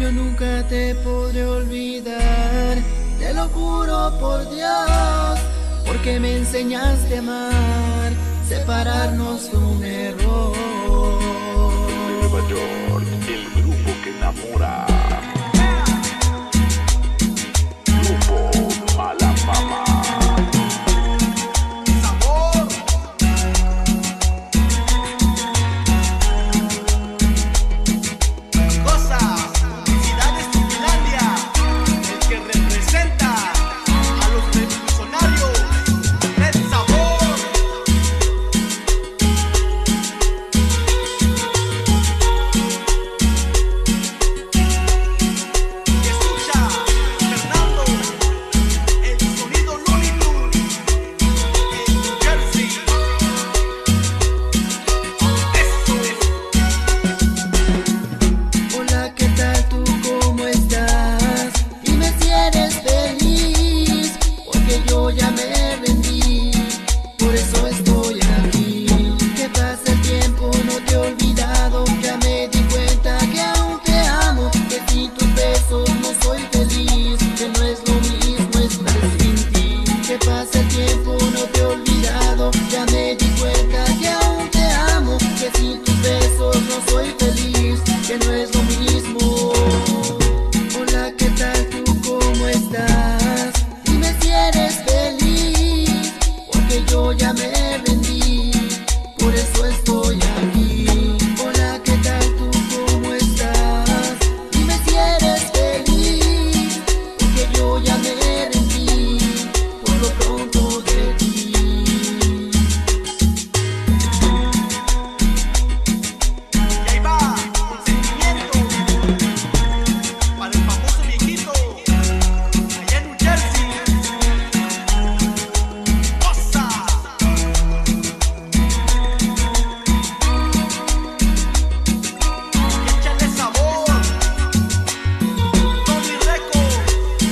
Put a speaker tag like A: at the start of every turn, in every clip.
A: Yo nunca te podré olvidar, te lo juro por Dios, porque me enseñaste a amar. Separarnos fue un error.
B: Nueva York, el grupo que enamora. Grupo Mala Fama.
C: Sabor. Cosa, felicidades Finlandia, el que representa a los revolucionarios. Red Sabor. Y escucha, Fernando, el sonido Looney Tunes, en New Jersey. Eso es.
A: Hola, ¿qué tal tú? ¿Cómo estás? Dime si eres feliz, porque yo ya me rendí, por eso estoy aquí. ¿Qué pasa el tiempo? No te he olvidado, ya me di cuenta que aún te amo, que sin tus besos no soy feliz, que no es lo mismo estar sin ti. ¿Qué pasa el tiempo? No te he olvidado, ya me di cuenta que aún te amo, que sin tus besos no soy feliz, que no es lo mismo. Hola, ¿qué tal tú? ¿Cómo estás? Dime si eres feliz, porque yo ya me rendí, por eso estoy aquí. Hola, ¿qué tal tú? ¿Cómo estás? Dime si eres feliz, porque yo ya me rendí, por lo pronto de ti.
C: Y ahí va, con sentimiento, para el famoso viejito, allá en New Jersey. Cosa. Y échale sabor, Tony Records.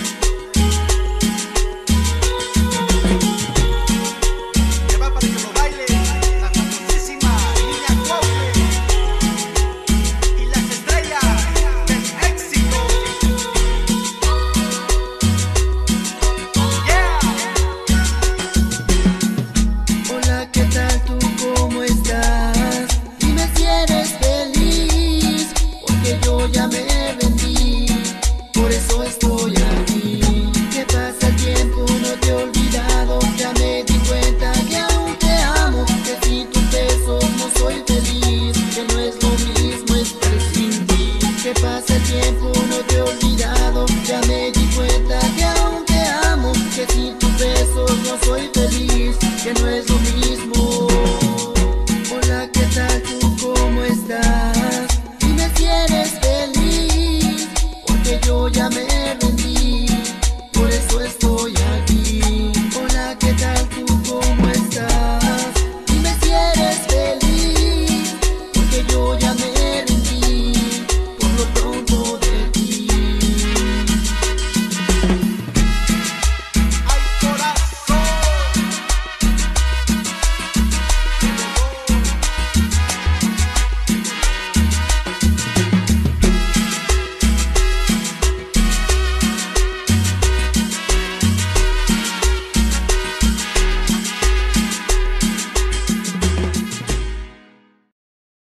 C: Que va para que lo baile la famosísima Niña Cuauhtémoc y las estrellas del éxito. Yeah.
A: Hola, ¿qué tal tú? ¿Cómo estás? Dime si eres feliz, porque yo ya me rendí, por eso estoy aquí. ¿Qué pasa el tiempo? No te he olvidado, ya me di cuenta que aún te amo, que sin tus besos no soy feliz, que no es lo mismo estar sin ti. ¿Qué pasa el tiempo? No te he olvidado, ya me di